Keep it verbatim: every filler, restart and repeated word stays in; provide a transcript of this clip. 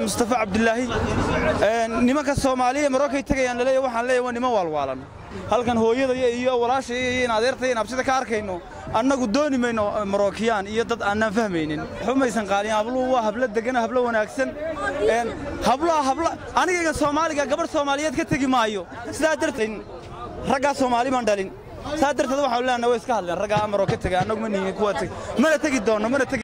مصطفى عبد الله nimanka Soomaaliyeed Marokay tagayaan la leeyahay waxaan leeyahay nima walwaalan halkan hooyada iyo walaashay iyo adeertay in absida ka arkayno annagu dooni mayno Marokiyaan iyo dad aan fahmaynin xumaysan qaalin hablo waa habla degan hablo wanaagsan een hablo hablo aniga Soomaaliga gabar Soomaaliyeed ka tagi maayo sidaa darteen ragga Soomaali man dhalin sidaa darteed waxaan leenahay way iska hadleen ragga Marokay tagay annagu ma nihin kuwa tag mana tagi doono mana